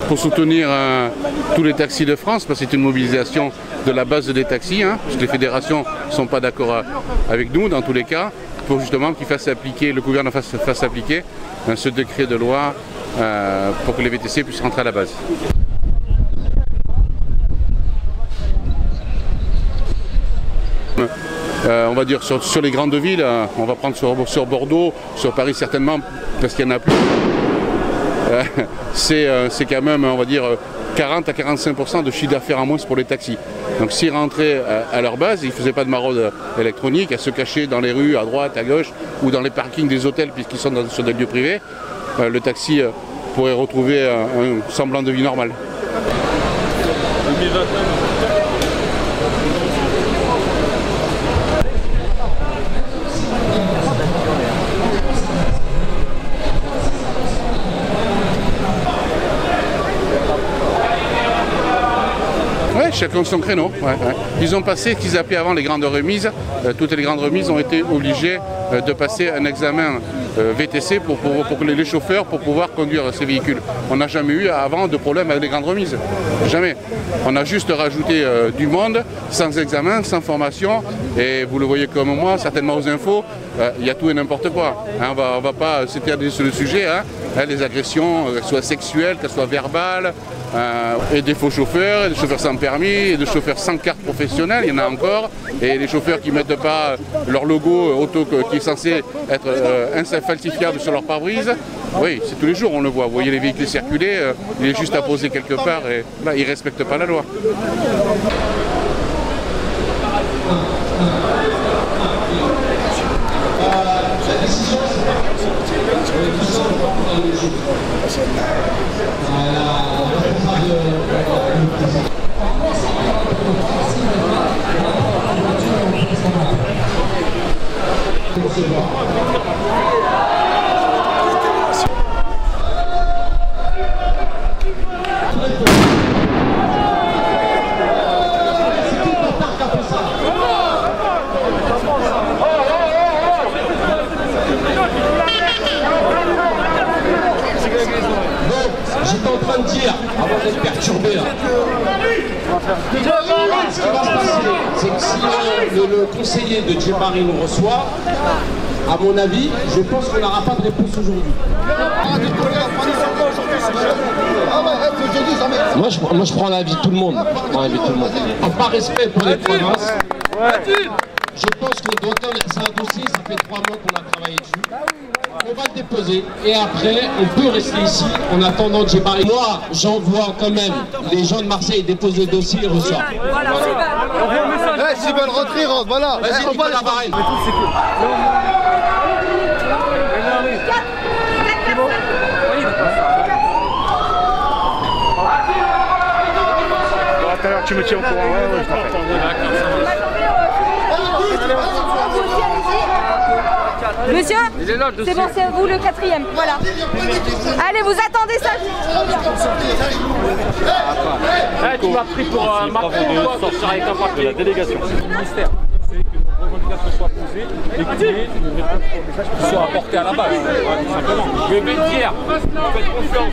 pour soutenir tous les taxis de France, parce que c'est une mobilisation de la base des taxis, parce que les fédérations ne sont pas d'accord avec nous dans tous les cas, pour justement qu'il fasse appliquer, le gouvernement fasse appliquer ce décret de loi pour que les VTC puissent rentrer à la base. On va dire sur les grandes villes, on va prendre sur Bordeaux, sur Paris certainement, parce qu'il n'y en a plus. C'est quand même, on va dire, 40 à 45% de chiffre d'affaires en moins pour les taxis. Donc s'ils rentraient à leur base, ils ne faisaient pas de maraude électronique, à se cacher dans les rues, à droite, à gauche, ou dans les parkings des hôtels, puisqu'ils sont sur des lieux privés, le taxi pourrait retrouver un semblant de vie normale. 2029. Chacun son créneau. Ils ont passé ce qu'ils appelaient avant les grandes remises. Toutes les grandes remises ont été obligées de passer un examen VTC pour les chauffeurs pour pouvoir conduire ces véhicules. On n'a jamais eu avant de problème avec les grandes remises. Jamais. On a juste rajouté du monde, sans examen, sans formation. Et vous le voyez comme moi, certainement aux infos, il y a tout et n'importe quoi. On va pas s'éterniser sur le sujet. Les agressions, qu'elles soient sexuelles, qu'elles soient verbales, et des faux chauffeurs, et des chauffeurs sans permis, et des chauffeurs sans carte professionnelle, il y en a encore, et les chauffeurs qui ne mettent pas leur logo auto qui est censé être falsifiable sur leur pare-brise. Oui, c'est tous les jours on le voit. Vous voyez les véhicules circuler, il est juste à poser quelque part et là ils ne respectent pas la loi. J'étais en train de dire, avant d'être perturbé là, ce qui va se passer, c'est que si le conseiller de Djebari nous reçoit, à mon avis, je pense qu'on n'aura pas de réponse aujourd'hui. Moi je prends l'avis de tout le monde. Par respect pour les provinces, je pense qu'on doit... C'est un dossier, ça fait 3 mois qu'on a travaillé dessus. On va le déposer et après on peut rester ici en attendant Djebari. Moi j'envoie quand même les gens de Marseille déposer le dossier et reçoivent. Voilà, s'ils veulent rentrer, ils rentrent, voilà. Vas-y, on va la barrer. Tout à l'heure tu me tiens au courant, ouais, je t'appelle. Monsieur, c'est bon, c'est vous le 4e, voilà. Allez, vous attendez ça. Tu m'as pris pour un marqueur de la délégation. Le ministère, c'est que nos revendications soient posées et que les messages soient apportés à la base. Tout simplement. Je vais dire, faites confiance.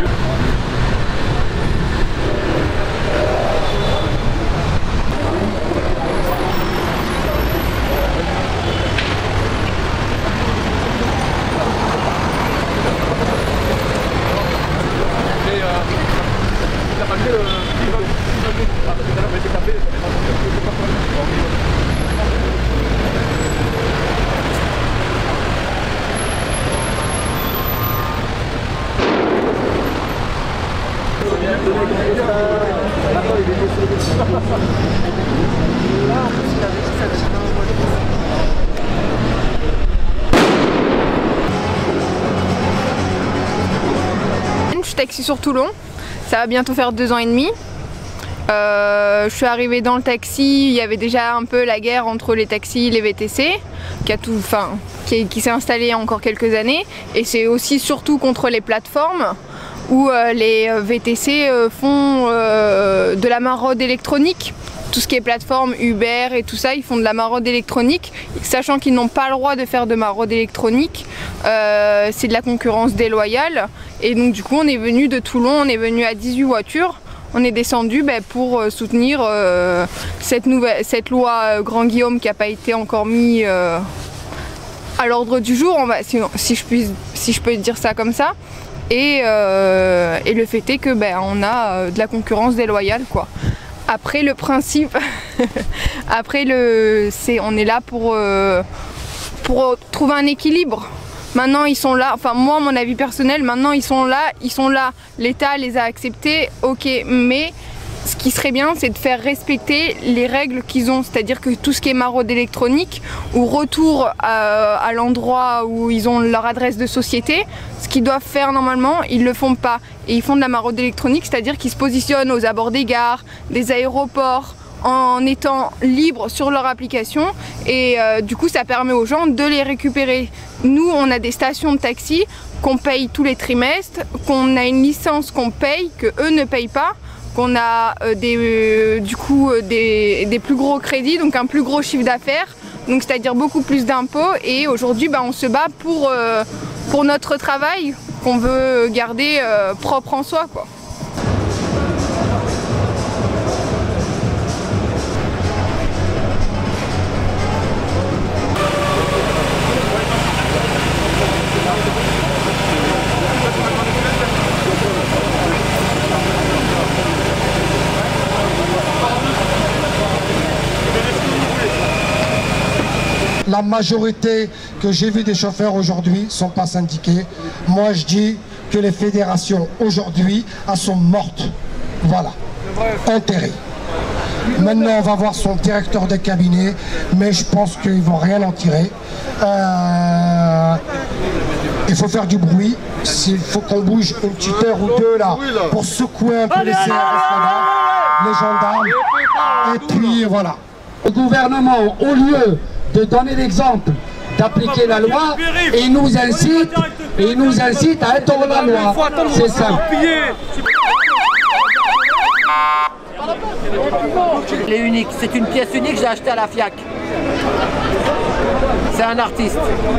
Je suis taxi sur Toulon, ça va bientôt faire 2 ans et demi. Je suis arrivée dans le taxi, il y avait déjà un peu la guerre entre les taxis et les VTC qui s'est installée il y a encore quelques années, et c'est aussi surtout contre les plateformes où les VTC font de la maraude électronique. Tout ce qui est plateforme, Uber et tout ça, ils font de la maraude électronique, sachant qu'ils n'ont pas le droit de faire de maraude électronique. C'est de la concurrence déloyale Et donc du coup on est venu de Toulon, on est venu à 18 voitures. On est descendu pour soutenir cette loi Grand Guillaume qui n'a pas été encore mise à l'ordre du jour, si je peux dire ça comme ça. Et le fait est que on a de la concurrence déloyale, quoi. Après le principe, on est là pour trouver un équilibre. Maintenant ils sont là, enfin moi mon avis personnel, maintenant ils sont là, l'État les a acceptés, ok, mais ce qui serait bien c'est de faire respecter les règles qu'ils ont, c'est-à-dire que tout ce qui est maraude électronique ou retour à l'endroit où ils ont leur adresse de société, ce qu'ils doivent faire normalement, ils le font pas. Et ils font de la maraude électronique, c'est-à-dire qu'ils se positionnent aux abords des gares, des aéroports, en étant libres sur leur application et du coup ça permet aux gens de les récupérer. Nous on a des stations de taxi qu'on paye tous les trimestres, qu'on a une licence qu'on paye, que eux ne payent pas, qu'on a des plus gros crédits, donc un plus gros chiffre d'affaires, donc c'est-à-dire beaucoup plus d'impôts et aujourd'hui on se bat pour notre travail qu'on veut garder propre en soi, quoi. La majorité que j'ai vu des chauffeurs aujourd'hui ne sont pas syndiqués. Moi je dis que les fédérations aujourd'hui, elles sont mortes. Voilà, enterrées. Maintenant on va voir son directeur de cabinet, mais je pense qu'ils ne vont rien en tirer. Il faut faire du bruit, il faut qu'on bouge une petite heure ou deux là, pour secouer un peu les CRS là-bas, les gendarmes, et puis voilà. Le gouvernement, au lieu de donner l'exemple, d'appliquer la loi, il nous incite à étendre la loi. C'est simple. Elle est unique, c'est une pièce unique, j'ai acheté à la FIAC. C'est un artiste.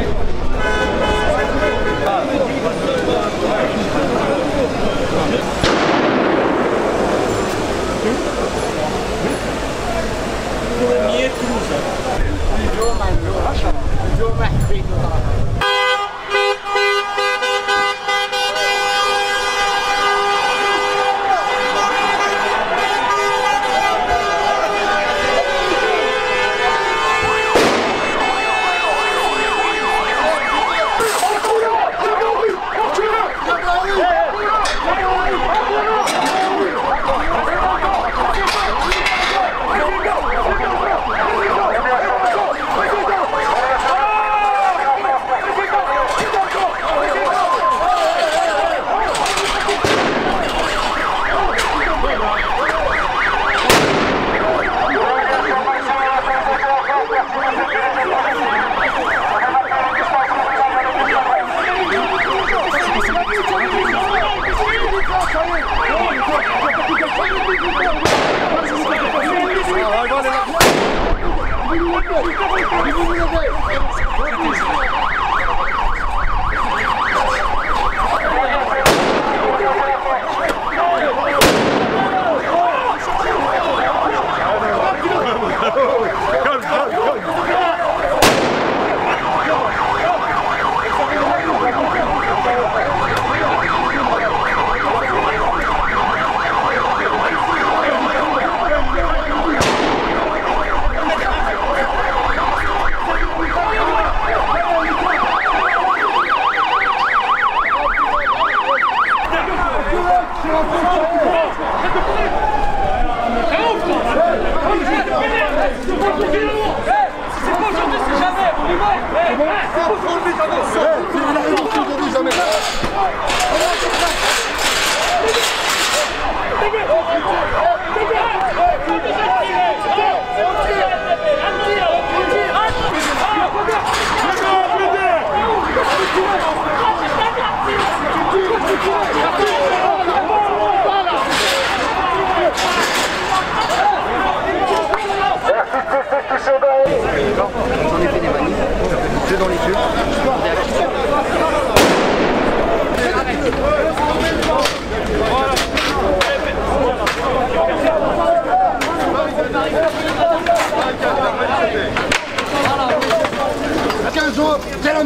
J'en ai fait des manifs, deux dans les yeux.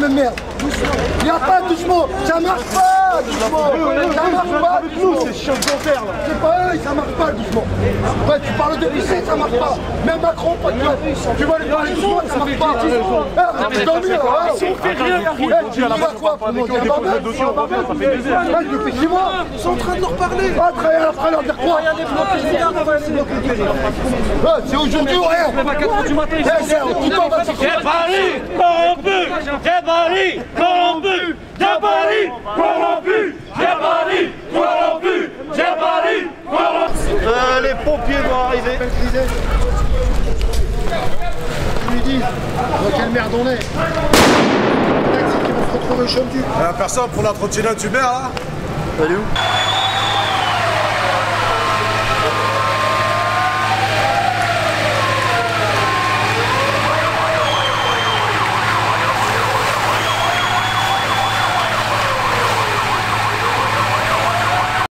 merde. Il n'y a pas doucement, ça marche pas doucement. Ça marche pas doucement. C'est chiant de faire là. C'est pas eux, ça marche pas doucement. Ouais, tu parles de lycée, ça marche pas. Même Macron, pas de toi. Tu vas lui parler doucement, ça marche pas. Arrête dormir, hein. Tu vas quoi pour monter un barbel? Je fais 6 mois. Ils sont en train de leur parler. Après leur dire quoi? C'est aujourd'hui ou rien? C'est Paris corrompu! C'est Paris corrompu! C'est Paris corrompu! C'est Paris corrompu! C'est Paris corrompu! Les pompiers vont arriver. Ils lui disent dans quelle merde on est. Les taxis qui vont se retrouver au chôme du. Personne pour la trottinette du maire là? Elle est où?